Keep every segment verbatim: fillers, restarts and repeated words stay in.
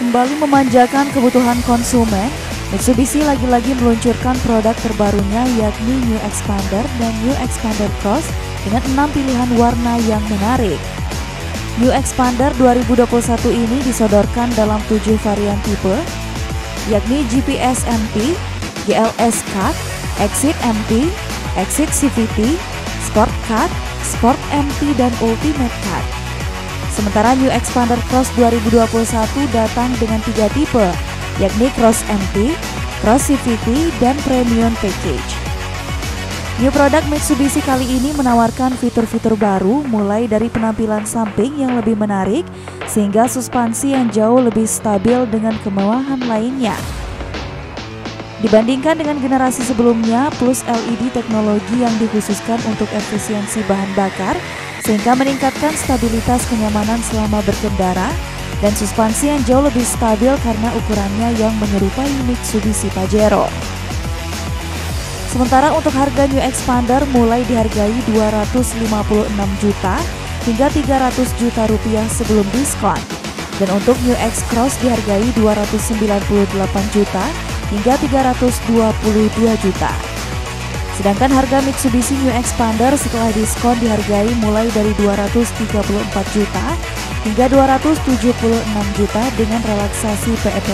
Kembali memanjakan kebutuhan konsumen, Mitsubishi lagi-lagi meluncurkan produk terbarunya yakni New Xpander dan New Xpander Cross dengan enam pilihan warna yang menarik. New Xpander dua ribu dua puluh satu ini disodorkan dalam tujuh varian tipe, yakni G P S M T, G L S Cut, Exit M T, Exit C V T, Sport Cut, Sport M T, dan Ultimate Cut. Sementara New Xpander Cross dua ribu dua puluh satu datang dengan tiga tipe, yakni Cross M T, Cross C V T, dan Premium Package. New produk Mitsubishi kali ini menawarkan fitur-fitur baru mulai dari penampilan samping yang lebih menarik sehingga suspansi yang jauh lebih stabil dengan kemewahan lainnya. Dibandingkan dengan generasi sebelumnya, plus L E D teknologi yang dikhususkan untuk efisiensi bahan bakar sehingga meningkatkan stabilitas kenyamanan selama berkendara, dan suspansi yang jauh lebih stabil karena ukurannya yang menyerupai Mitsubishi Pajero. Sementara untuk harga New Xpander mulai dihargai dua ratus lima puluh enam juta hingga tiga ratus juta rupiah sebelum diskon, dan untuk New X Cross dihargai dua ratus sembilan puluh delapan juta hingga tiga ratus dua puluh dua juta. Sedangkan harga Mitsubishi New Xpander setelah diskon dihargai mulai dari dua ratus tiga puluh empat juta hingga dua ratus tujuh puluh enam juta dengan relaksasi P E P.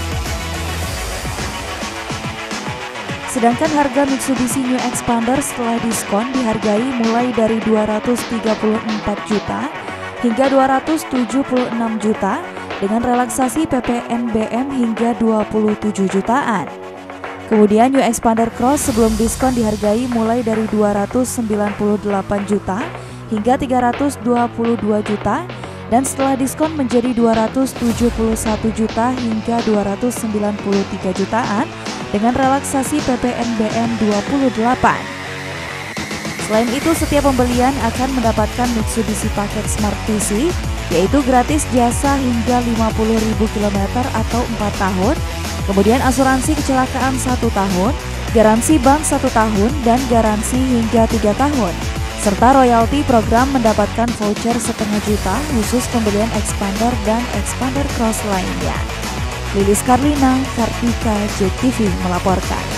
Sedangkan harga Mitsubishi New Xpander setelah diskon dihargai mulai dari dua ratus tiga puluh empat juta hingga dua ratus tujuh puluh enam juta dengan relaksasi P P N B M hingga dua puluh tujuh jutaan. Kemudian New Xpander Cross sebelum diskon dihargai mulai dari dua ratus sembilan puluh delapan juta hingga tiga ratus dua puluh dua juta, dan setelah diskon menjadi dua ratus tujuh puluh satu juta hingga dua ratus sembilan puluh tiga jutaan dengan relaksasi P P N B M dua puluh delapan. Selain itu, setiap pembelian akan mendapatkan Mitsubishi paket Smart T C, yaitu gratis jasa hingga lima puluh ribu kilometer atau empat tahun, kemudian asuransi kecelakaan satu tahun, garansi bank satu tahun, dan garansi hingga tiga tahun, serta royalti program mendapatkan voucher setengah juta khusus pembelian Xpander dan Xpander Cross lainnya. Lilis Karlina, Kartika, J T V melaporkan.